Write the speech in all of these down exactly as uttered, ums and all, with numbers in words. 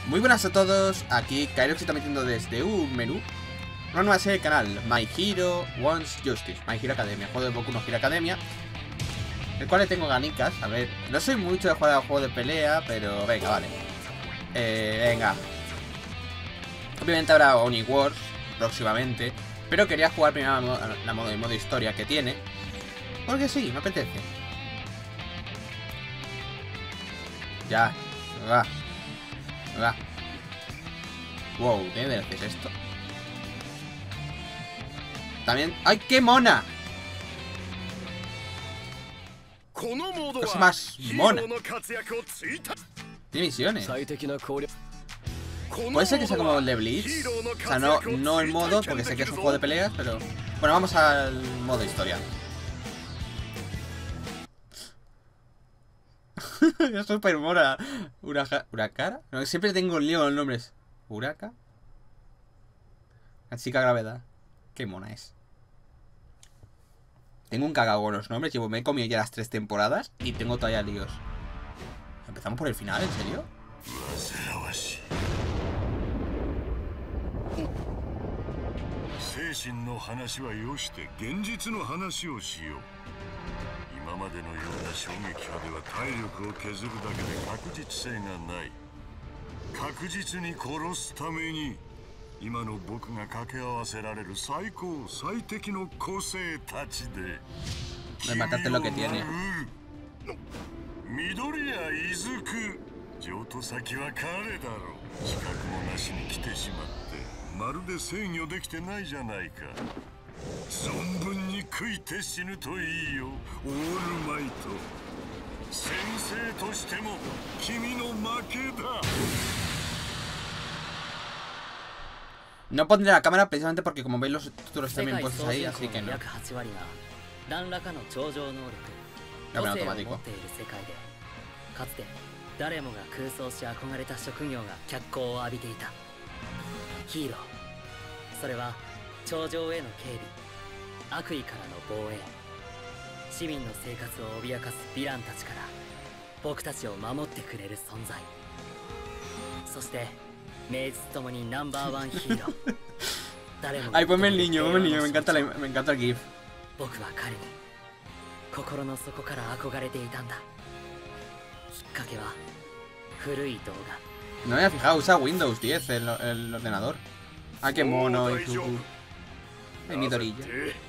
Muy buenas a todos, aquí Kairox está metiendo desde un menú una nueva serie del canal, My Hero Wants Justice, My Hero Academia, juego de Boku no Hero Academia, el cual le tengo ganicas. A ver, no soy mucho de jugar a juego de pelea, pero venga, vale. Eh, venga. Obviamente habrá Oni Wars próximamente, pero quería jugar primero la, la modo, el modo historia que tiene, porque sí, me apetece. Ya, va. Va. Wow, ¿qué D L C es esto? También... ¡Ay, qué mona! Cosa más mona. Tiene misiones. Puede ser que sea como el de Blitz. O sea, no, no el modo, porque sé que es un juego de peleas, pero... Bueno, vamos al modo historia. Es súper mona. Uraka, ¿Urakara? No, siempre tengo lío con los nombres. ¿Uraka? La chica gravedad. Qué mona es. Tengo un cagado con los nombres. Llevo, me he comido ya las tres temporadas y tengo todavía líos. ¿Empezamos por el final? ¿En serio? De matarte lo que tiene. No pondré la cámara precisamente porque, como veis, los títulos también puestos ahí, así que no. Cámara automático. Ay, ponme el niño, ponme el niño, me encanta, la, me encanta el GIF. No me había fijado, usa Windows diez el, el ordenador. Ah, qué mono, y su... El Midoriya.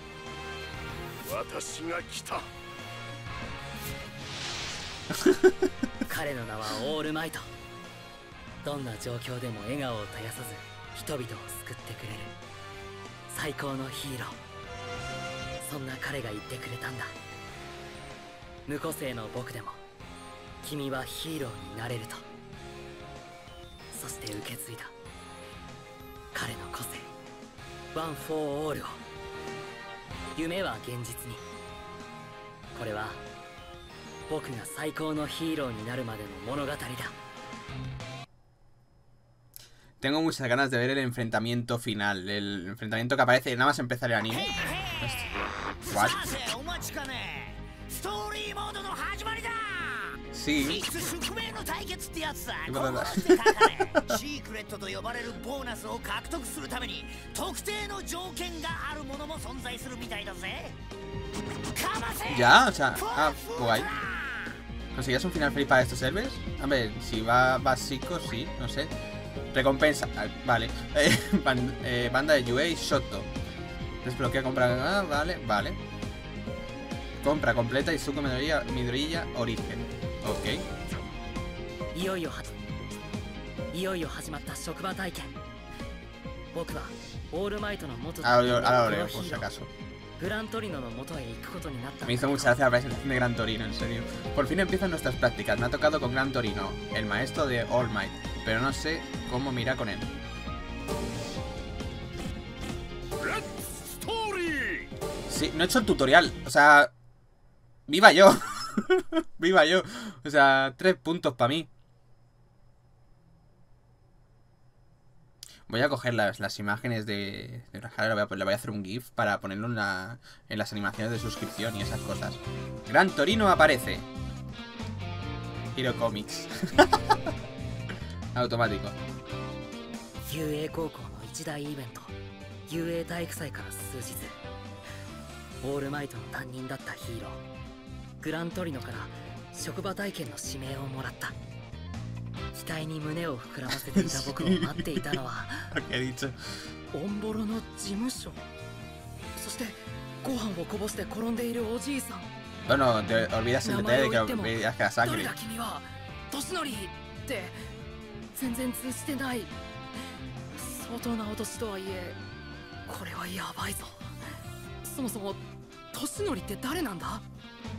Tengo muchas ganas de ver el enfrentamiento final. El enfrentamiento que aparece nada más empezar el anime. ¿What? Sí. Ya, o sea, ah, guay. ¿Conseguías un final feliz para estos servers? A ver, si va básico, sí, no sé. Recompensa, ah, vale. Eh, band, eh, banda de Yue y Shoto. Desbloquea, compra. Ah, vale, vale. Compra completa y Izuku Midoriya, Midoriya Origen. Ok. Ahora, ahora lo leo, por si acaso. Me hizo mucha gracia la presentación de Gran Torino, en serio. Por fin empiezan nuestras prácticas. Me ha tocado con Gran Torino, el maestro de All Might, pero no sé cómo mirar con él. Sí, no he hecho el tutorial. O sea, viva yo. Viva yo. O sea, tres puntos para mí. Voy a coger las, las imágenes de, de Urahara, le voy, a, le voy a hacer un GIF para ponerlo en, la, en las animaciones de suscripción y esas cosas. Gran Torino aparece. Hero Comics. Automático. 遊泳高校の一大イベント、遊泳体育祭から数日、オールマイトの担任だったヒーローグラントリノから職場体験の指名をもらった。期待に胸を膨らませていた僕を待っていたのはオンボロの事務所、そしてご飯をこぼして転んでいるおじいさん。 Bueno, te olvidas el detalle de que olvidas que la 誰 sangre. だ君はトシノリって全然通じてない。相当なお年とはいえこれはやばいぞ。そもそもトシノリって誰なんだ？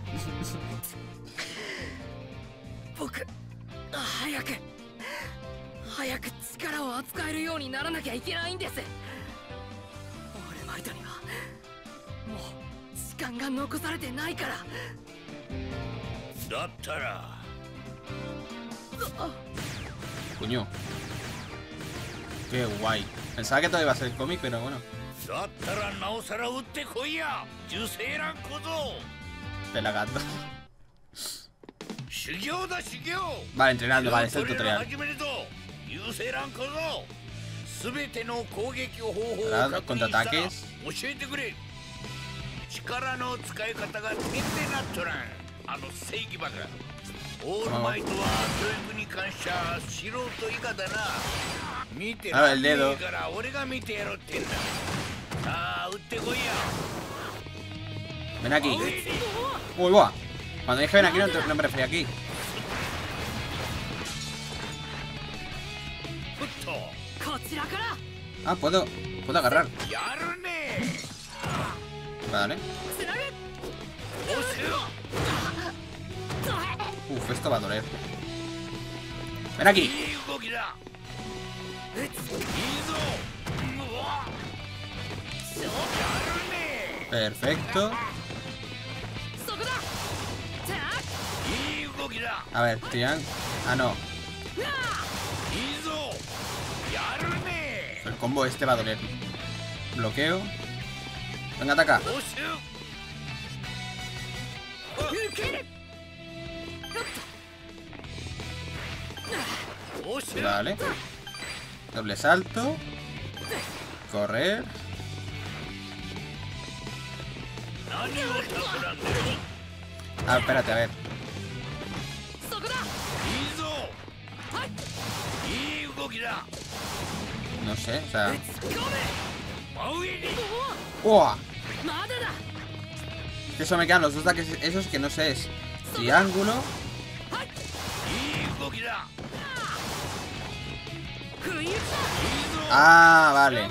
僕早く早く力を扱えるようにならなきゃいけないんです。オールマイトにはもう時間が残されてないから。 だったら Coño. Qué guay. Pensaba que todo iba a ser cómic, pero bueno. だったらなおさら撃ってこいや受精卵小僧。 Pelagato. 修行だ修行。 Vale, entrenando, vale, es el tutorial. 始めるぞ受精卵小僧。すべての攻撃方法を Claro, 確認したら contraataques. 教えてくれ。力の使い方が点でなっとらん。あの正義バカ。オールマイトは教育に関しては素人以下だな。見てらんねえから俺が見てやろうってんだ。さあ撃ってこいや。 Ven aquí. Uy, buah. Cuando dije ven aquí no, no me refería aquí. ふっと。 こちらから Ah, puedo. Puedo agarrar. やるね。 Vale. つなぐ。 おしゅ。 Uf, esto va a doler. Ven aquí. いい動きだ。いいぞ。うわ。やるね。 Perfecto. そこだ。 いい動きだ。 A ver, Tian. Ah, no. いいぞ。やるね。 El combo este va a doler. Bloqueo. Venga, ataca. おしゅ。 おしゅ。 Vale. Doble salto. Correr. 何を企んでる。 Ah, espérate, a ver. そこだ。 いいぞ。いい動きだ。 No sé, o sea. 真上に。 ¡Uah! まだだ。 Que eso me quedan los dos ataques esos que no sé, es triángulo. いい動きだ。 Ah, vale.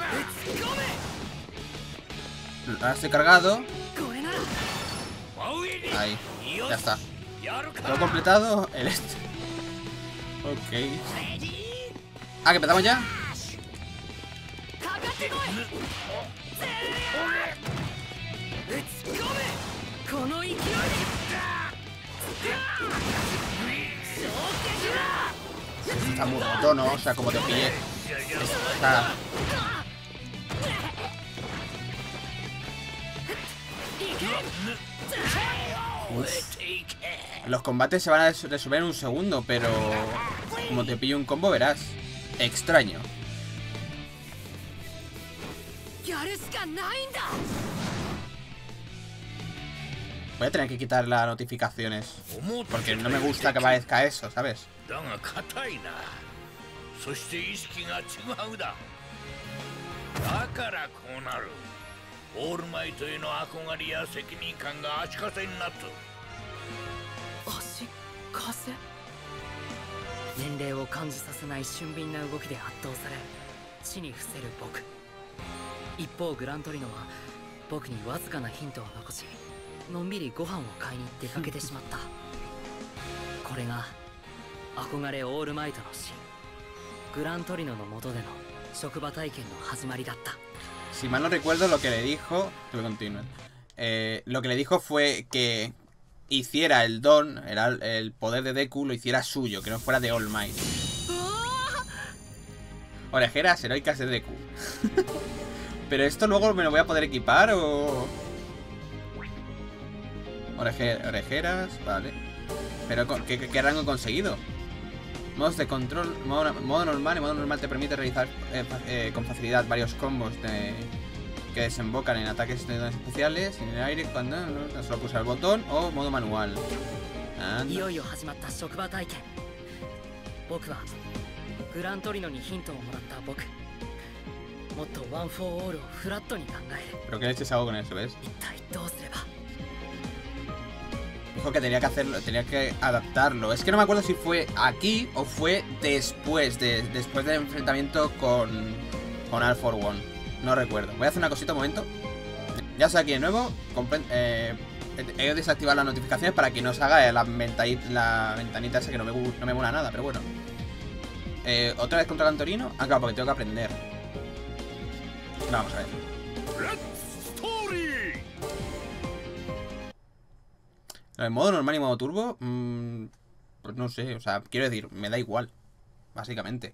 Ahora estoy cargado. これなら。 Ahí, ya está. やるか。 Lo he completado el este. Ok. Ah, que empezamos ya. かかってこい。この勢いで。 Está muy roto, ¿no? O sea, como te pille. Está... Uf. Los combates se van a resolver en un segundo, pero como te pille un combo verás. Extraño. やるしかないんだ。 Voy a tener que quitar las notificaciones porque no me gusta que aparezca eso, ¿sabes? だが硬いな。そして意識がちぐはぐだ。だからこうなる。オールマイトへの憧れや責任感が足かせになった。 足かせ。年齢を感じさせない俊敏な動きで圧倒され地に伏せる僕。一方グラントリノは僕にわずかなヒントを残し、のんびりご飯を買いに出かけてしまった。これが憧れオールマイトの死、グラントリノの下での職場体験の始まりだった。 Si mal no recuerdo, lo que le dijo... Tuve continuar. Eh, lo que le dijo fue que hiciera el don, el, el poder de Deku, lo hiciera suyo, que no fuera de All Might. Orejeras heroicas de Deku. Pero esto luego me lo voy a poder equipar o... Oreje, orejeras, vale. Pero ¿qué, qué, qué rango he conseguido? Modos de control, modo, modo normal. Y modo normal te permite realizar eh, eh, con facilidad varios combos de, que desembocan en ataques especiales en el aire cuando no, solo pulsar el botón, o modo manual. Anda. いよいよ始まった職場体験。僕はグラントリノにヒントをもらった僕。もっとワン・フォー・オールをフラットに考える。 Pero qué leches hago con eso, ¿ves? 一体どうすれば。 Dijo que tenía que hacerlo, tenía que adaptarlo. Es que no me acuerdo si fue aquí o fue después, de, después del enfrentamiento con, con All for One. No recuerdo. Voy a hacer una cosita un momento. Ya estoy aquí de nuevo. Eh, he desactivado las notificaciones para que no se haga la ventanita, la ventanita esa que no me, no me mola nada, pero bueno. Eh, Otra vez contra Cantorino. Ah, claro, porque tengo que aprender. Vamos a ver. En modo normal y modo turbo, mmm, pues no sé, o sea, quiero decir, me da igual, básicamente.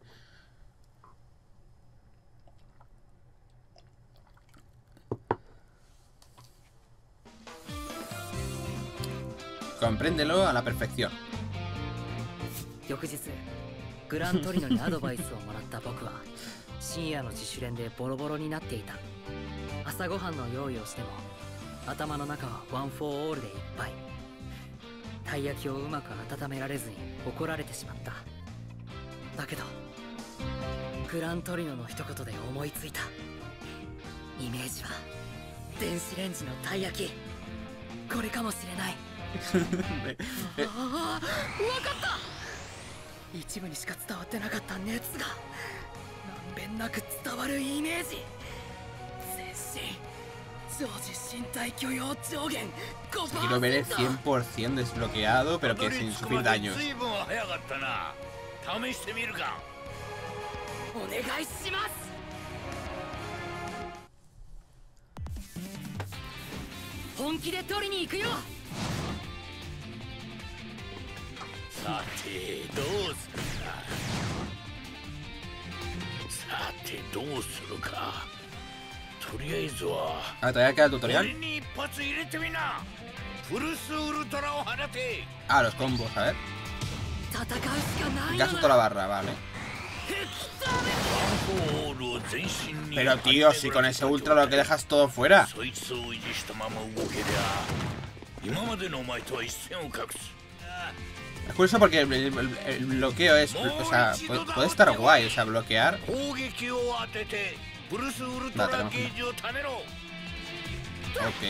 Compréndelo a la perfección. 翌日グラントリノにアドバイスをもらった僕は深夜の自主練でボロボロになっていた。朝ごはんの用意をしても頭の中はワン・フォー・オールでいっぱい。たい焼きをうまく温められずに怒られてしまった。だけどグラントリノの一言で思いついた。イメージは電子レンジのたい焼き。これかもしれない。ああ、わかった。一部にしか伝わってなかった熱がまんべんなく伝わるイメージ。全身常時身体許容上限 Quiero ver el cien por ciento desbloqueado, pero que sin sufrir daños. お願いします。本気で取りに行くよ。さてどうするか。さてどうするか。とりあえずは。 あ、todavía queda el tutorial. 俺に一発入れてみな。プルスウルトラを放て。 Ah, los combos, a ver. 戦うしかない。 Gasto toda la barra, vale. Pero tío, si con ese ultra lo que dejas todo fuera. Es curioso porque el, el, el bloqueo es, o sea, puede, puede estar guay, o sea, bloquear. Va, tenemos una. Ok.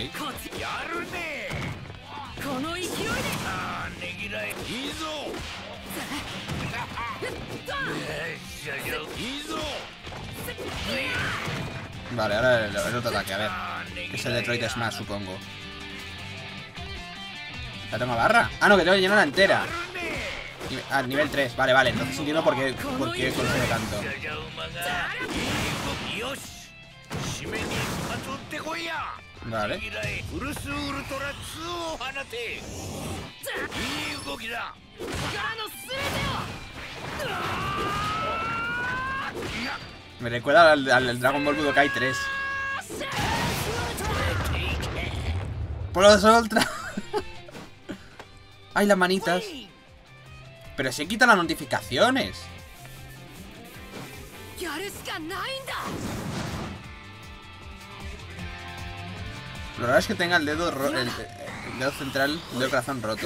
Vale, ahora el, el otro ataque, a ver. Que es el Detroit Smash, supongo. ¿La tengo barra? Ah, no, que tengo que llenarla entera. Ah, nivel tres, vale, vale. Entonces entiendo por qué, por qué consume tanto. Vale. Me recuerda al, al Dragon Ball Budokai tres. Por los ultra. Ay, las manitas. Pero se quitan las notificaciones. Lo raro es que tenga el dedo ro el, el dedo central del corazón roto.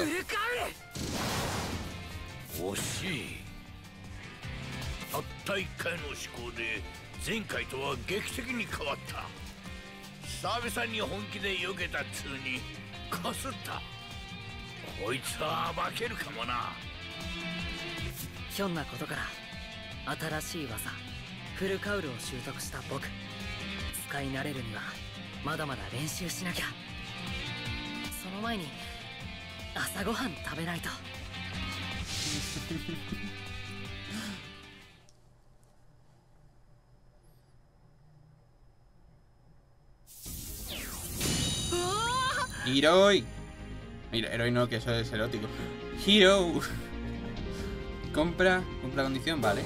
ひょんなことから新しい技フルカウルを習得した僕。使い慣れるにはまだまだ練習しなきゃ。その前に朝ごはん食べないと。 Hiroi. Mira, Heroi no, que eso es erótico. Hiro. Compra, compra condición, vale.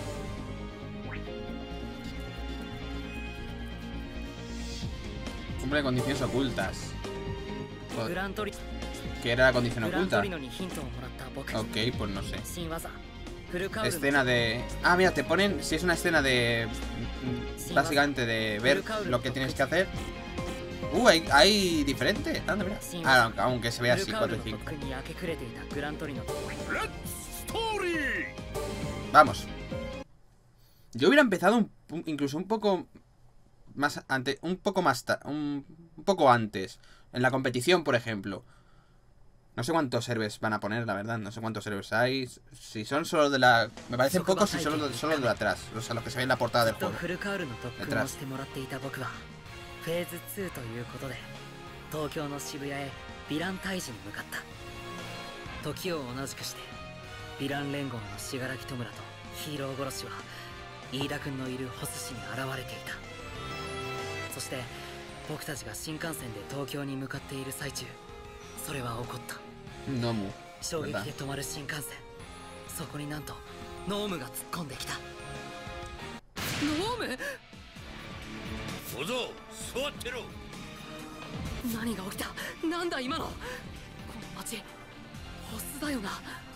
Compra condiciones ocultas. Joder. ¿Qué era la condición oculta? Ok, pues no sé. escena de... Ah, mira, te ponen... Si es una escena de... Básicamente de ver lo que tienes que hacer. Uh, hay, hay diferente. Anda, mira. Ah, aunque se vea así, cuatro y cinco. Vamos. Yo hubiera empezado un, un, incluso un poco más antes, un poco más un, un poco antes. En la competición, por ejemplo. No sé cuántos servers van a poner, la verdad. No sé cuántos servers hay. Si son solo de la... Me parecen pocos si son solo, solo de atrás. O sea, los que se ven en la portada del juego. Detrás. フェーズツーということで東京の渋谷へヴィラン退治に向かった時を同じくしてヴィラン連合の信楽戸村とヒーロー殺しは飯田君のいるホス市に現れていたそして僕たちが新幹線で東京に向かっている最中それは起こった衝撃で止まる新幹線そこになんとノームが突っ込んできたノーム小僧座ってろ何が起きたなんだ今のこの町ホスだよな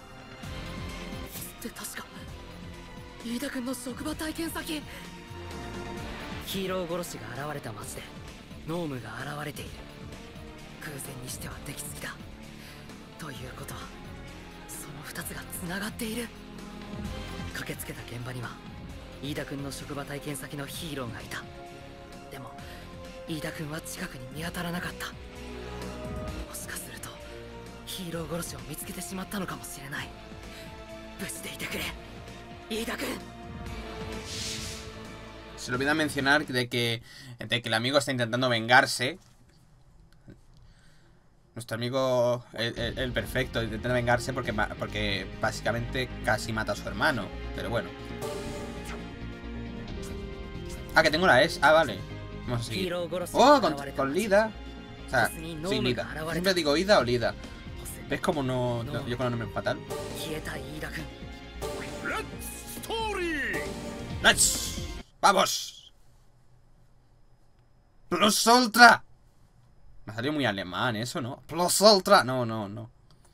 って確か飯田君の職場体験先ヒーロー殺しが現れた町でノームが現れている偶然にしては出来すぎだということはそのふたつがつながっている駆けつけた現場には飯田君の職場体験先のヒーローがいたでも飯田君は近くに見当たらなかったもしかするとヒーロー殺しを見つけてしまったのかもしれない無事でいてくれ飯田君 Se le olvida mencionar de que, de que el amigo está intentando vengarse. Nuestro amigo, el, el, el perfecto, intenta vengarse porque, porque básicamente casi mata a su hermano. Pero bueno. Ah, que tengo la S. Ah, vale. Vamos a seguir. Oh, con, con Lida. O sea, sí, Lida. Siempre digo Ida o Lida. ¿Ves cómo no, no yo con el nombre fatal? ¡Let's! ¡Vamos! ¡Plus Ultra! Me ha salido muy alemán eso, ¿no? ¡Plus Ultra! No, no, no.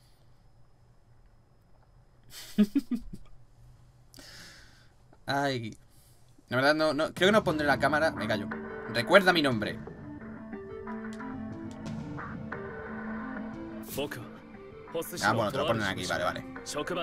Ay. La verdad no, no. Creo que no pondré la cámara. Me callo. Recuerda mi nombre. Ah, bueno, te lo ponen aquí, vale, vale.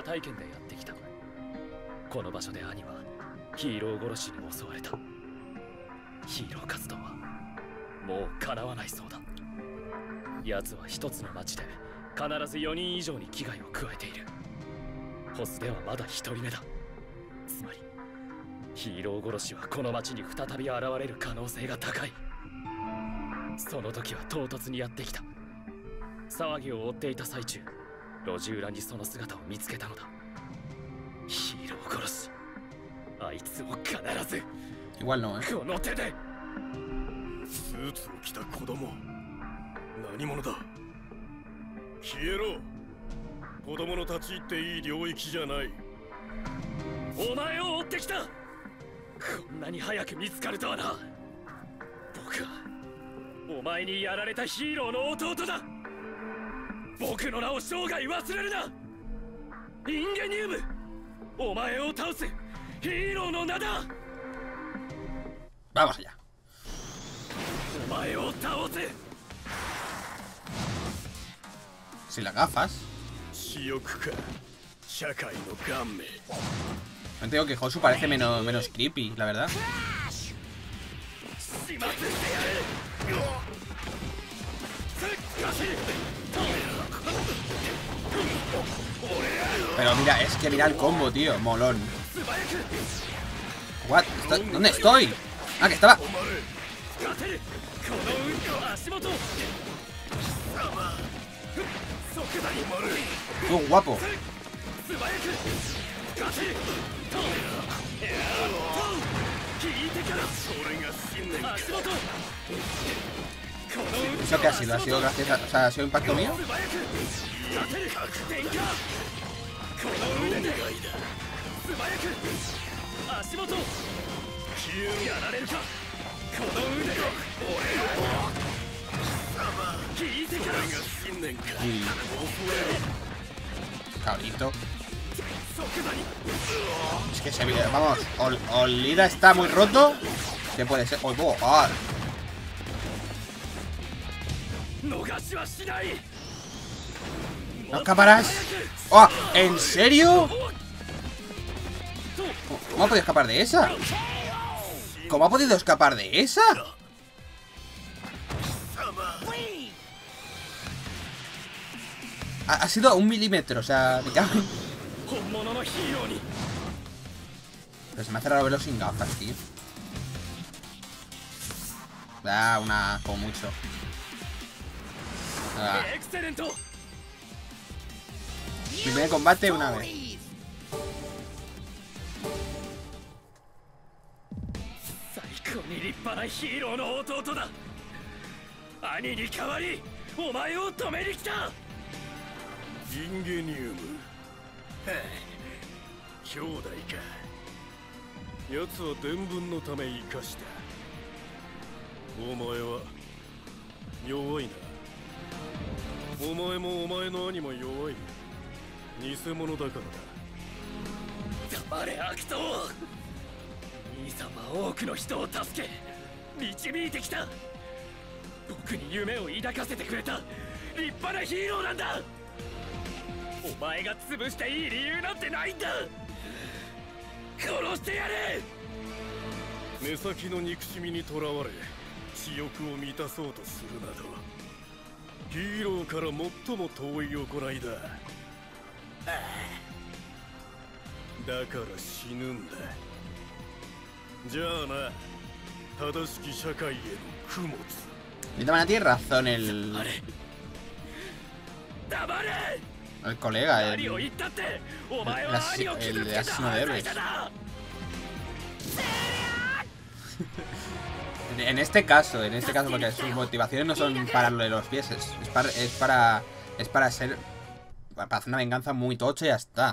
この場所で兄はヒーロー殺しに襲われたヒーロー活動はもう叶わないそうだ奴は一つの町で必ずよにん以上に危害を加えているホスではまだ一人目だつまりヒーロー殺しはこの町に再び現れる可能性が高いその時は唐突にやってきた騒ぎを追っていた最中路地裏にその姿を見つけたのだヒーロー殺しあいつを必ず Igual no, ¿eh? この手でスーツを着た子供何者だ消えろ子供の立ち入っていい領域じゃないお前を追ってきたこんなに早く見つかるとはな僕はお前にやられたヒーローの弟だ僕の名を生涯忘れるなインゲニウムお前を倒すヒーローの名だ Vamos allá. お前を倒せ Si las gafas. 私欲か社会の顔面 No te digo que Josu parece menos, menos creepy, la verdad. Pero mira, es que mira el combo, tío, molón. What? ¿Dónde estoy? Ah, que estaba. ¡Qué guapo! ¿Eso qué ha sido? ¿Ha sido gracias a... O sea, ¿ha sido impacto mío? Uy. Cabrito. Es que se ve, vamos, Ol Olida está muy roto. ¿Qué puede ser? Oh, oh, oh. ¿No escaparás? ¡Oh! ¿En serio? ¿Cómo ha podido escapar de esa? ¿Cómo ha podido escapar de esa? Ha, ha sido un milímetro, o sea, me cago en... Pero se me hace raro verlo sin gafas, tío. Da una... como mucho. Ah. Primer combate una vez. インゲニウム。はあ、兄弟か。奴は伝聞のため生かした。お前は弱いな。お前もお前の兄も弱い。偽物だからだ。 黙れ悪党。兄さんは多くの人を助け導いてきた。僕に夢を抱かせてくれた立派なヒーローなんだ。お前が潰していい理由なんてないんだ。殺してやれ。 目先の憎しみにとらわれ私欲を満たそうとするなどヒーローから最も遠い行いだ。だから死ぬんだ。じゃあな、正しき社会への供物。 De todas maneras tiene razón el... El colega, el... El, el, el de asesino de héroes. En este caso, en este caso, porque sus motivaciones no son para lo de los pies, es, es para... Es para, es para ser... Para hacer una venganza muy tocha y ya está.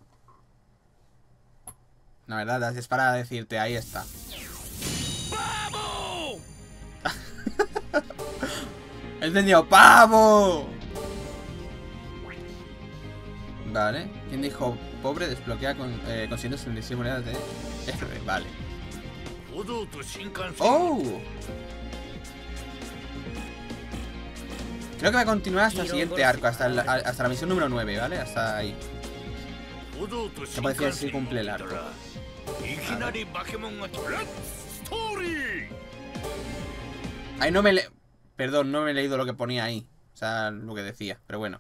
La verdad, es para decirte, ahí está. ¡He entendido! ¡Pavo! Vale. ¿Quién dijo pobre? Desbloquea con, eh, consiguiendo setenta y seis monedas de héroe. Vale. ¡Oh! Creo que va a continuar hasta el siguiente arco, hasta, el, hasta la misión número nueve, ¿vale? Hasta ahí. Se puede decir si cumple el arco. Ahí no me le... Perdón, no me he leído lo que ponía ahí. O sea, lo que decía, pero bueno.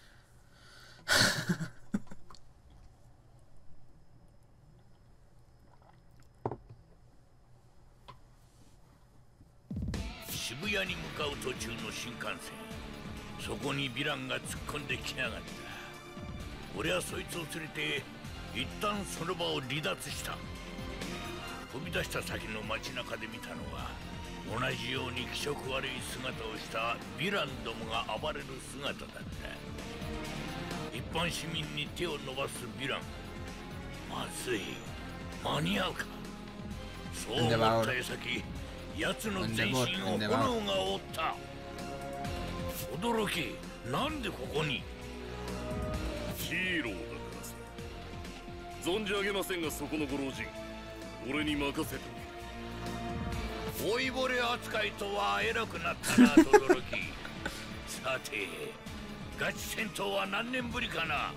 Shibuyaに向かう途中の新幹線。そこにヴィランが突っ込んできやがった。俺はそいつを連れて一旦その場を離脱した。飛び出した先の街中で見たのは同じように気色悪い姿をしたヴィランどもが暴れる姿だった。一般市民に手を伸ばすヴィラン。まずい。間に合うか。そう思った矢先、奴の全身を炎が覆った。驚き、なんでここに？ ヒーローだからさ。存じ上げませんが、そこのご老人、俺に任せて。 老いぼれ扱いとは偉くなったな、轟。さて、ガチ戦闘は何年ぶりかな。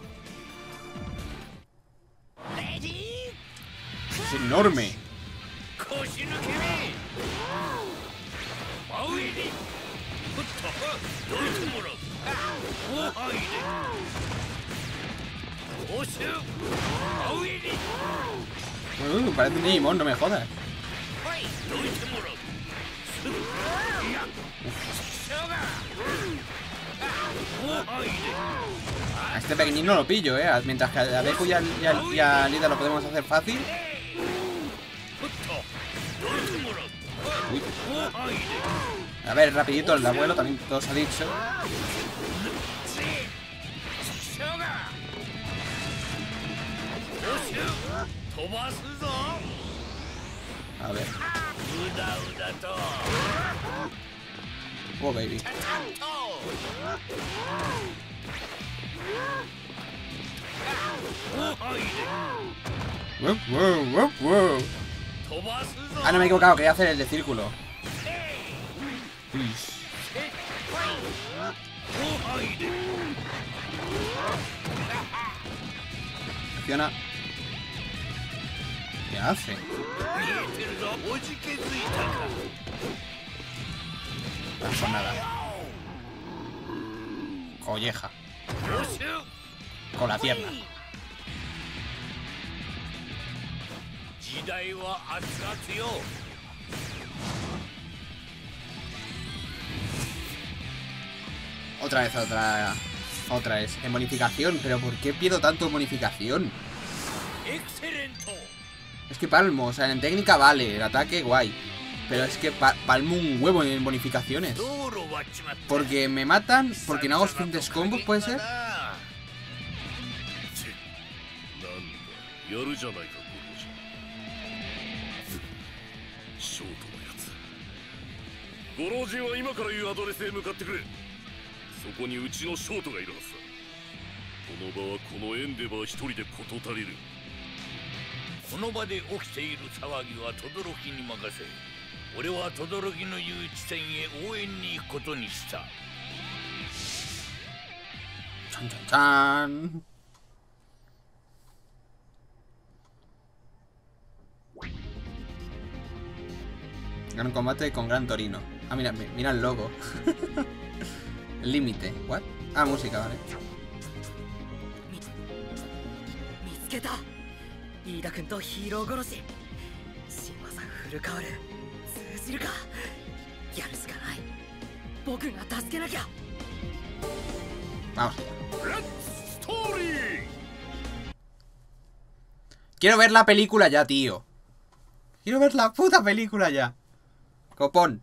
レディー。 Es enorme. 腰抜けめ。真上に。ふっと、どいてもらう。大範囲で。押す。真上に。 Uh, parece un Digimon, no me jodas. A este pequeñín no lo pillo, eh. Mientras que a Deku y a, y a, y a Lida lo podemos hacer fácil. Uy. A ver, rapidito el abuelo, también todo se ha dicho. A ver. Oh, baby. Wow, wow, wow, wow. Ah, no me he equivocado, quería hacer el de círculo. Uy. Funciona. ¿Qué hace? No pasa nada. Colleja. Con la pierna. Otra vez, otra... Otra vez. En bonificación. ¿Pero por qué pierdo tanto en bonificación? Es que palmo. O sea, en técnica vale. El ataque, guay. Pero es que pa palmo un huevo en bonificaciones. Porque me matan. Porque no hago suficientes combos, ¿puede ser? Chan, chan, chan. Gran combate con Gran Torino. Ah, mira, mira el logo. El límite. ¿What? Ah, música, vale. Vamos allá. Quiero ver la película ya, tío. Quiero ver la puta película ya. Copón.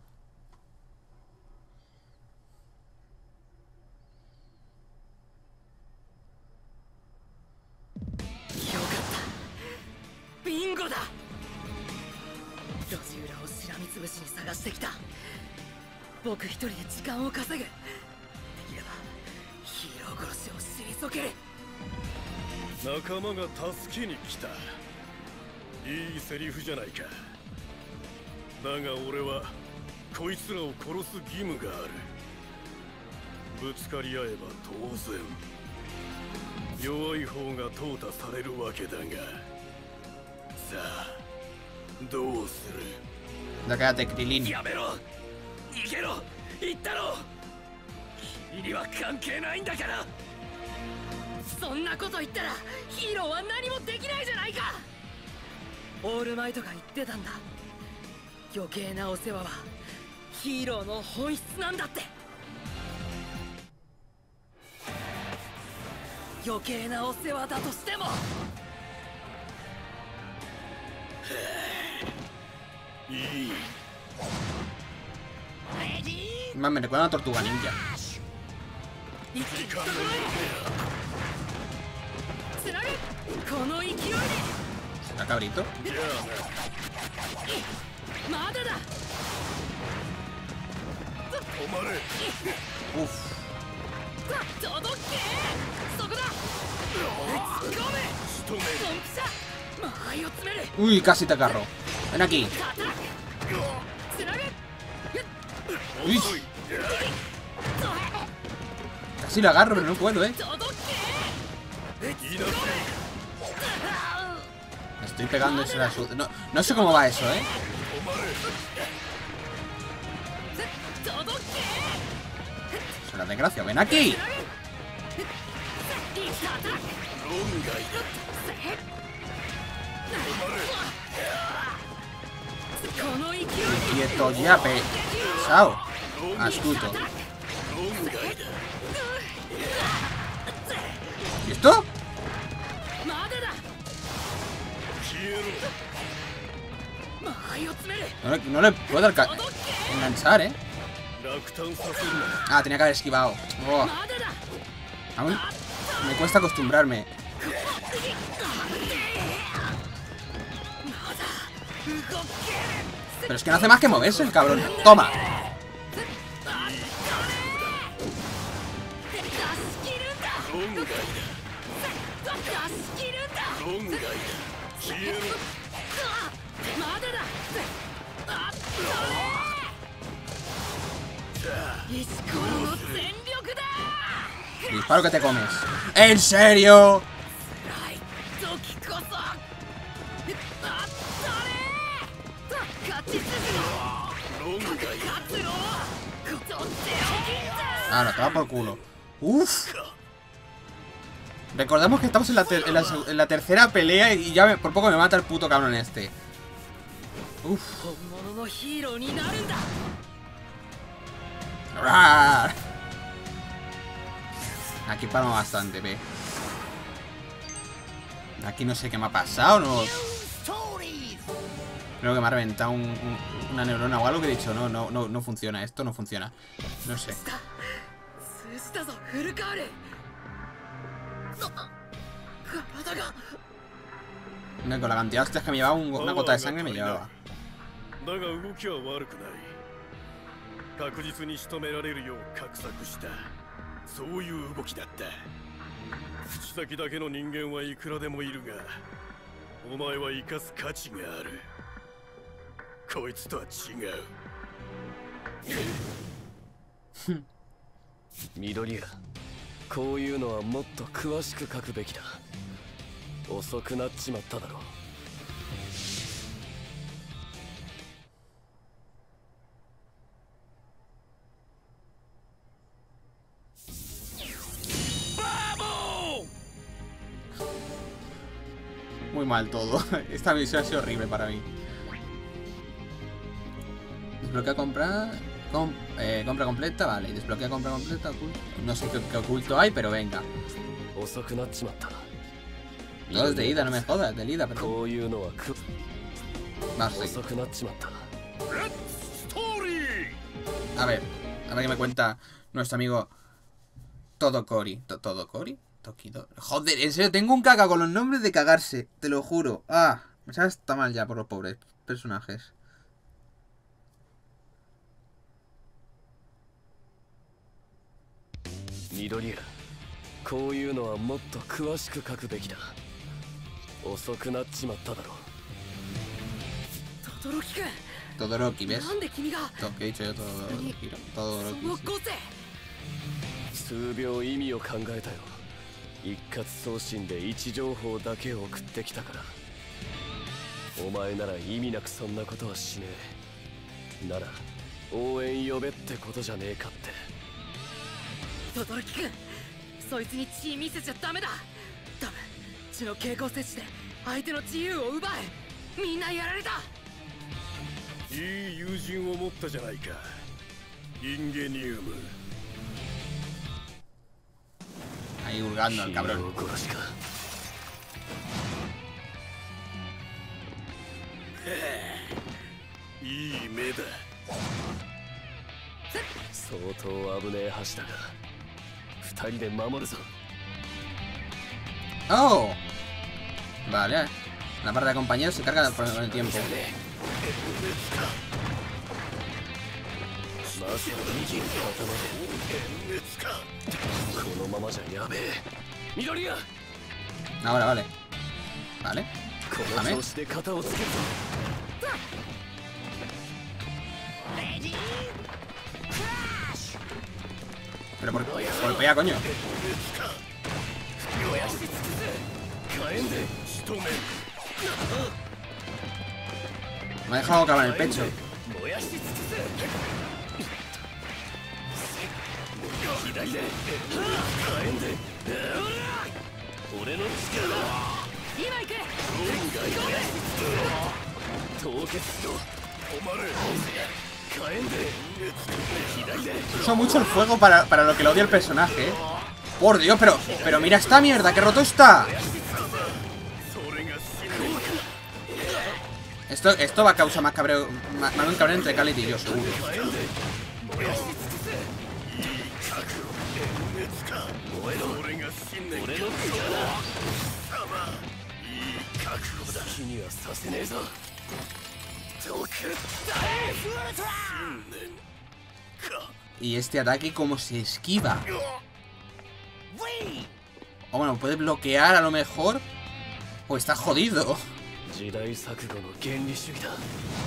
Ya quédate, Krilin. Man, me recuerda a una tortuga ninja. ¿Será cabrito? Uf. Uy, casi te agarro. Ven aquí. Uy. Casi lo agarro, pero no puedo, eh. Me estoy pegando ese la su... No, no sé cómo va eso, eh. Será desgracia. Ven aquí. Quieto ya, pesado. Astuto. ¿Y esto? No le, no le puedo enganchar, eh. Ah, tenía que haber esquivado. Oh. Aún me cuesta acostumbrarme. Pero es que no hace más que moverse el cabrón. Toma. 論外消えろ。 まだだ。あっ石ころの全力だ。 Disparo que te comes. ¿En serio? 辛い時こそ。あっそれ。勝ち進む。 論外勝つろ。とっておきだ。 Ah, no, te va por culo. Uf. Recordamos que estamos en la, ter en, la en la tercera pelea y ya me por poco me mata el puto cabrón este. Uf. 本物のヒーローになるんだ。 ¡Rar! Aquí paro bastante, ve. Aquí no sé qué me ha pasado, no. Creo que me ha reventado un, un, una neurona o algo que he dicho. No, no, no, no funciona. Esto no funciona. No sé. No, con la cantidad de hostias que me llevaba, un, una gota de sangre me llevaba. だが動きは悪くない。確実に仕留められるよう画策した。そういう動きだった。口先だけの人間はいくらでもいるが、お前は生かす価値がある。こいつとは違う。 緑谷、こういうのはもっと詳しく書くべきだ。遅くなっちまっただろう。 Muy mal todo. Esta misión ha sido horrible para mí. Desbloquea compra. Com, eh, compra completa, vale. Desbloquea compra completa. Oculto. No sé qué, qué oculto hay, pero venga. Dos de ida, no me jodas. De ida, perdón. Vamos a seguir. A ver, a ver qué me cuenta nuestro amigo Todokori. ¿Todokori? Tokido. Joder, en serio, tengo un caca con los nombres de cagarse, te lo juro. Ah, me sabe hasta mal ya por los pobres personajes. Midoriya, こういうのはもっと詳しく書くべきだ。遅くなっちまっただろう。 轟くん。 Todoroki, ¿ves? なんで君が Todo que he dicho yo, Todoroki. Todoroki. 数秒意味を考えたよ。一括送信で位置情報だけを送ってきたから。お前なら意味なくそんなことはしねえ。なら応援呼べってことじゃねえかって。 轟くん、そいつに血見せちゃダメだ。多分血の傾向摂取で相手の自由を奪え。みんなやられた。 いい友人を持ったじゃないか。インゲニウム。 Ahí hurgando al cabrón. いい目だ。 相当危ねえ橋だが、二人で守るぞ。 Oh, vale. La parte de compañeros se carga por el tiempo. まさに右肩まで。このままじゃやべえ。緑谷。 Ahora, vale. Vale. この調子で肩をつけるぞ。 Pero por golpea, coño. Me ha dejado clavar en el pecho. Usa mucho el fuego para, para lo que lo odia el personaje, ¿eh? Por Dios, pero, pero mira esta mierda, que roto está. Esto, esto va a causar más cabreo, más, más un cabreo entre Cality y yo, seguro. Y este ataque como se esquiva. O bueno, puede bloquear a lo mejor. O está jodido. 時代錯誤の原理主義だ。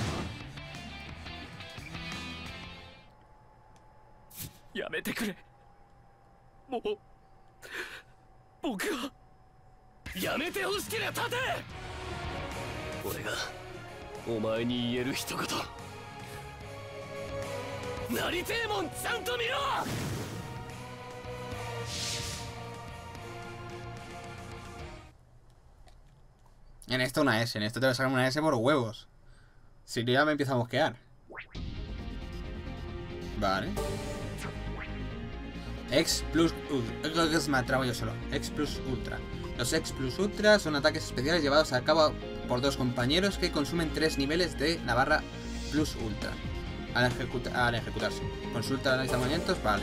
やめてくれ。もう僕はやめてほしけりゃ立て。俺がお前に言える一言。なりてえもんちゃんと見ろ。 En esto una S, en esto te voy a sacar una S por huevos. Si no, ya me empieza a mosquear. Vale. X plus Ultra. Me atrabo yo solo. X plus Ultra. Los X plus Ultra son ataques especiales llevados a cabo por dos compañeros que consumen tres niveles de la barra plus Ultra. Al, ejecuta al ejecutarse. Consulta análisis de movimientos, vale.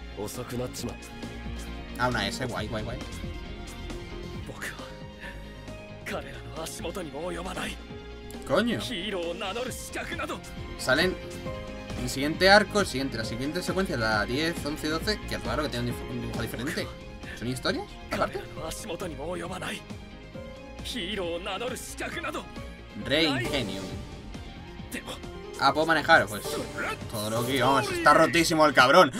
Ah, una S, guay, guay, guay. Coño. Salen en el siguiente arco, el siguiente, la siguiente secuencia, la diez, once, doce. Que es raro que tengan un dibujo diferente. ¿Son historias? Aparte. Rey Ingenium. Ah, ¿puedo manejar? Pues todo lo que... Vamos, está rotísimo el cabrón.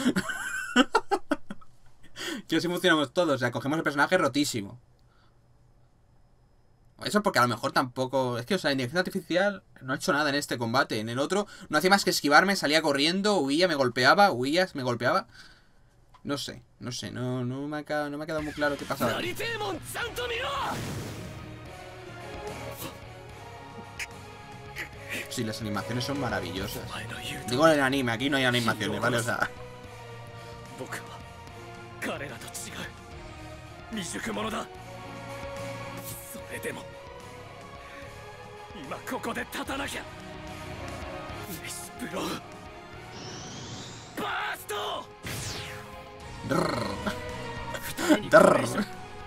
Que así funcionamos todos. O sea, cogemos el personaje rotísimo. Eso porque a lo mejor tampoco... Es que, o sea, la inteligencia artificial no ha hecho nada en este combate. En el otro no hacía más que esquivarme, salía corriendo, huía, me golpeaba, huía, me golpeaba. No sé, no sé, no, no, me, ha quedado, no me ha quedado muy claro qué pasaba. Sí, las animaciones son maravillosas. Digo en el anime, aquí no hay animaciones, ¿vale? O sea... Drrr.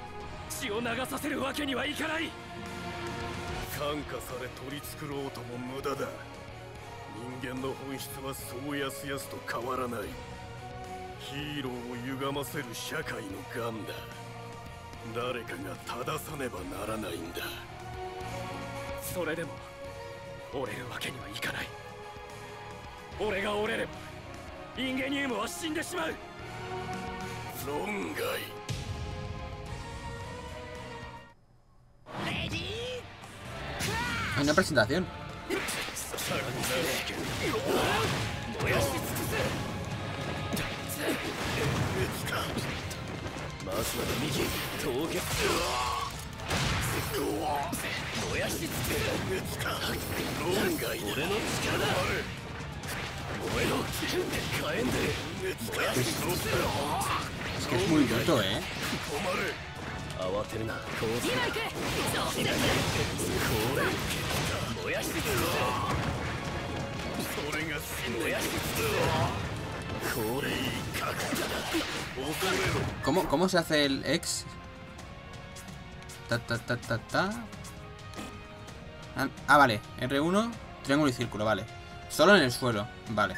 感化され取り繕おうとも無駄だ。人間の本質はそうやすやすと変わらない。ヒーローを歪ませる社会の癌だ。誰かが正さねばならないんだ。それでも折れるわけにはいかない。俺が折れればインゲニウムは死んでしまう。論外。 Hay una presentación. Es que es muy bruto, ¿eh? ¿Cómo, ¿Cómo se hace el X? Ta, ta, ta, ta, ta. Ah, vale. R uno, triángulo y círculo, vale. Solo en el suelo, vale.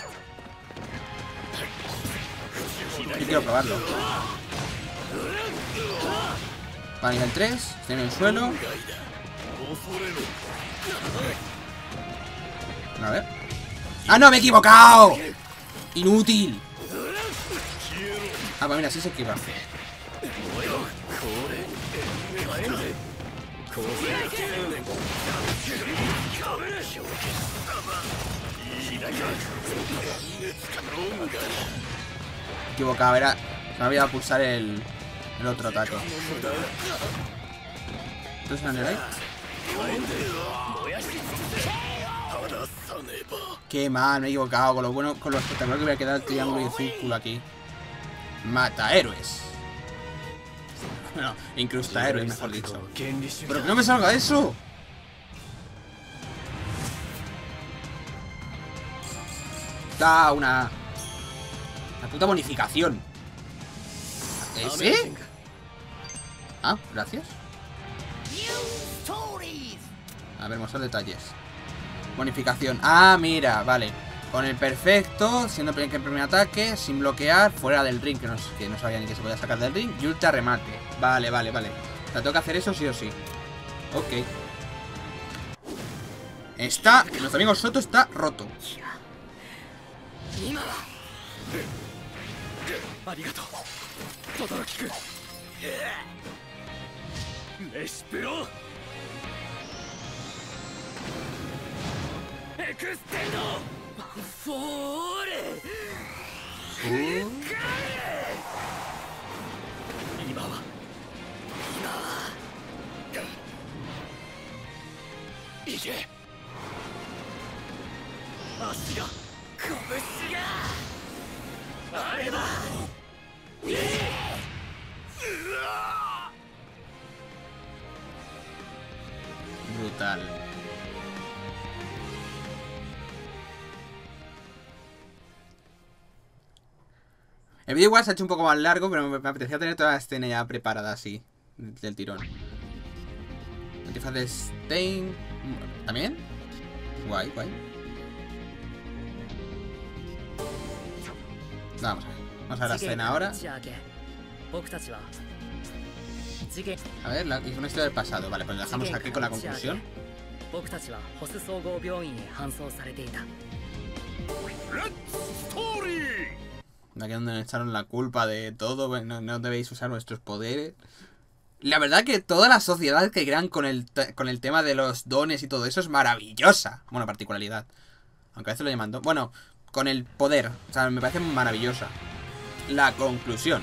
Yo quiero probarlo. Vale, el tres, estoy en el suelo. A ver. ¡Ah, no! ¡Me he equivocado! ¡Inútil! Ah, pues mira, así se esquiva. Equivocado, era... Se me había pulsar el... El otro ataque. Entonces, ¿dónde hay? Qué mal, me he equivocado. Con lo bueno, con lo espectacular que voy a quedar el triángulo y el círculo aquí. Mata héroes. Bueno, incrusta héroes, mejor dicho. ¡Pero que no me salga eso! Da una... Una puta bonificación. ¿Ese? Ah, gracias. A ver, mostrar detalles. Bonificación. Ah, mira, vale. Con el perfecto, siendo el primer, primer ataque, sin bloquear, fuera del ring, que no, que no sabía ni que se podía sacar del ring. Y ultra remate. Vale, vale, vale. O sea, tengo que hacer eso sí o sí. Ok. Está, nuestro amigo Soto está roto. Brutal. El vídeo igual se ha hecho un poco más largo, pero me apetecía tener toda la escena ya preparada así, del tirón. Antifaz de Stein. ¿También? Guay, guay. Vamos a ver. Vamos a ver la escena ahora. A ver, la, una historia del pasado. Vale, pues la dejamos aquí con la conclusión. Aquí es donde nos echaron la culpa de todo. No, no debéis usar vuestros poderes. La verdad que toda la sociedad que crean con el, con el tema de los dones y todo eso es maravillosa. Bueno, particularidad. Aunque a veces lo llaman don. Bueno, con el poder. O sea, me parece maravillosa. La conclusión.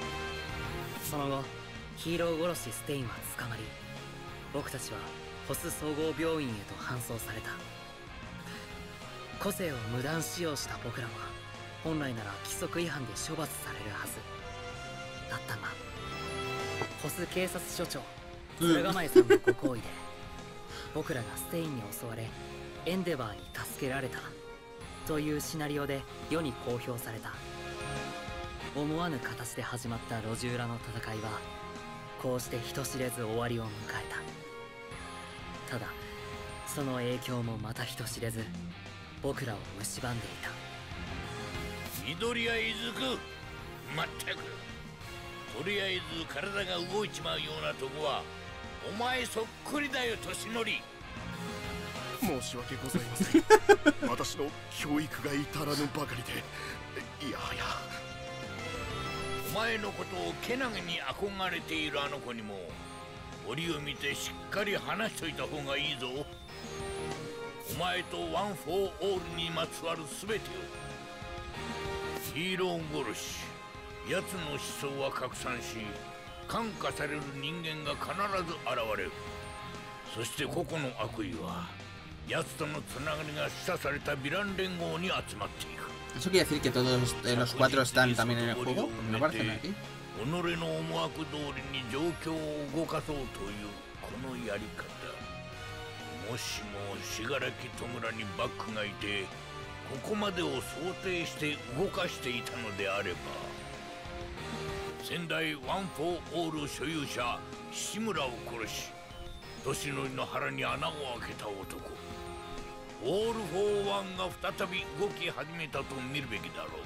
ヒーロー殺しステインは捕まり、僕たちはホス総合病院へと搬送された。個性を無断使用した僕らは本来なら規則違反で処罰されるはずだったが、ホス警察署長鶴ヶ前さんのご好意で僕らがステインに襲われエンデバーに助けられたというシナリオで世に公表された。思わぬ形で始まった路地裏の戦いはこうして人知れず終わりを迎えた。ただその影響もまた人知れず僕らを蝕んでいた。 緑谷伊豆くまったく、とりあえず体が動いちまうようなとこはお前そっくりだよ年寄り。 申し訳ございません私の教育が至らぬばかりで、いやはやお前のことをけなげに憧れているあの子にも折を見てしっかり話しといた方がいいぞ。お前とワン・フォー・オールにまつわる全てを。ヒーロー殺し、奴の思想は拡散し感化される人間が必ず現れる。そして個々の悪意は奴とのつながりが示唆されたヴィラン連合に集まっていく。 ¿Eso quiere decir que todos eh, los cuatro están también en el juego? ¿No aparecen aquí? 己の思惑通りに状況を動かそうというこのやり方。もしも信楽戸村にバックがいてここまでを想定して動かしていたのであれば、先代ワン・フォー・オール所有者志村を殺し年寄りの腹に穴を開けた男オール・フォー・ワンが再び動き始めたと見るべきだろう。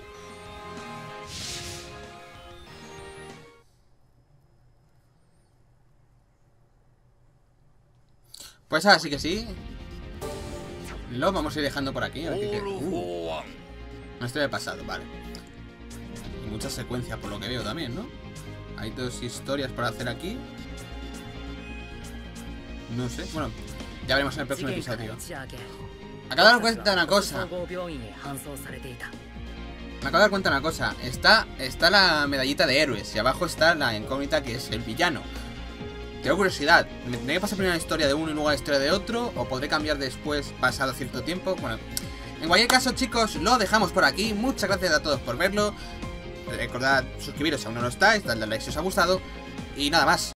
Pues así que sí. Lo vamos a ir dejando por aquí. A ver qué queda. Uh, una historia del pasado, vale. Y muchas secuencias por lo que veo también, ¿no? Hay dos historias para hacer aquí. No sé. Bueno, ya veremos en el próximo episodio. Me acabo de dar cuenta de una cosa. Me acabo de dar cuenta de una cosa. Está, está la medallita de héroes y abajo está la incógnita que es el villano. Tengo curiosidad, ¿me tendré que pasar primero la historia de uno y luego la historia de otro? ¿O podré cambiar después, pasado cierto tiempo? Bueno, en cualquier caso, chicos, lo dejamos por aquí. Muchas gracias a todos por verlo. Recordad suscribiros si aún no lo estáis, dadle a like si os ha gustado. Y nada más.